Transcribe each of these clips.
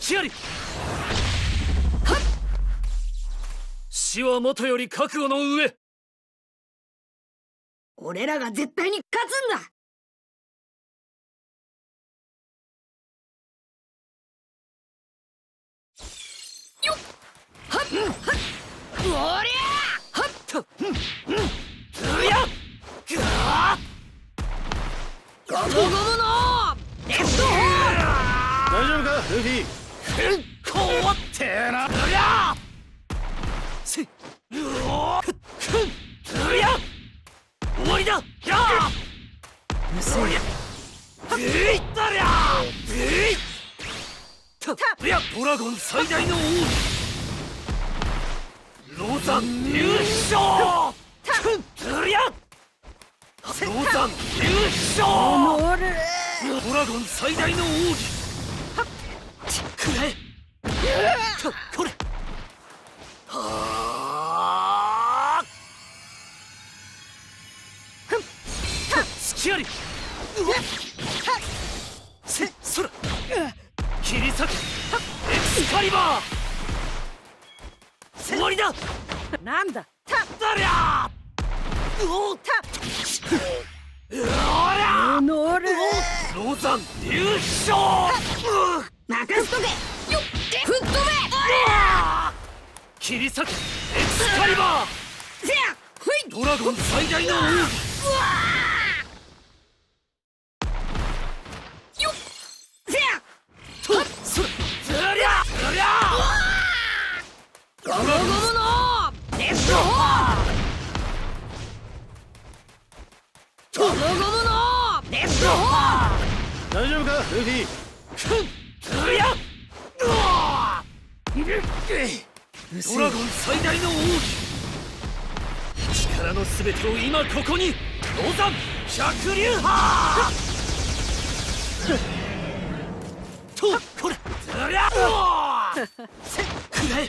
隙あり。死はもとより覚悟の上。 俺らが絶対に勝つんだ。よっはっはっおりゃはっとうやっぐわっゴムゴムのレッドホール。 大丈夫かルフィ。 こわってな。うりゃせうおふっふんうりゃ終わりだ。やあむずい。 いったりゃいやドラゴン最大の王ロザン優勝。うりゃロザン優勝。ドラゴン最大の奥義くれこれはあ隙あり。そら切り裂くエクスカリバー。終わりだ。 なんだだりゃおおら乗る。 ロザン優勝。 任せとけ。よっ吹っ飛べ。 切り裂くエクスカリバー。 せやふい。 ドラゴン最大の奥義よっせやとそらずりゃゴムゴムのレッドホール。ゴムゴムのレッドホー大丈夫かルフィ。 ずりゃドラゴン最大の奥義力のすべてを今ここに。ロザン百竜派とこれずりゃせくれ。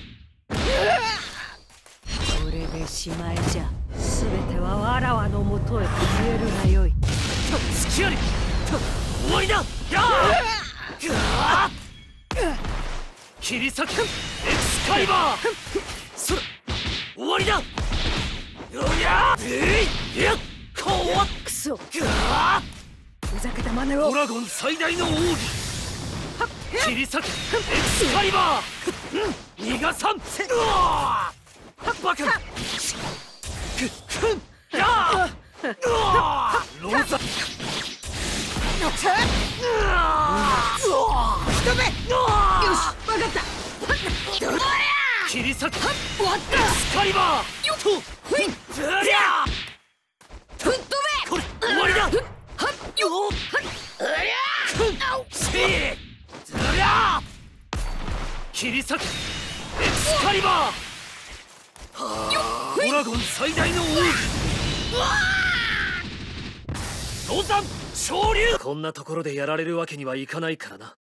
これでしまいじゃ。すべてはわらわのもとへ消えるがよい。 隙あり。終わりだ。やあ切り裂くエクスカリバー。そら終わりだ。よりゃいやこわくそふざけた真似を。 ドラゴン最大の奥義切り裂くエクスカリバー。逃がさんバカなやローザ飛べ。よしわかった。 切り裂くエク終わった。 スカリバー。とふいずりゃ吹っ飛べ。 これ終わりだ。 はっよっせいずりゃ切り裂くエクスカリバー。ドラゴン最大の王義ロザン昇竜。こんなところでやられるわけにはいかないからな。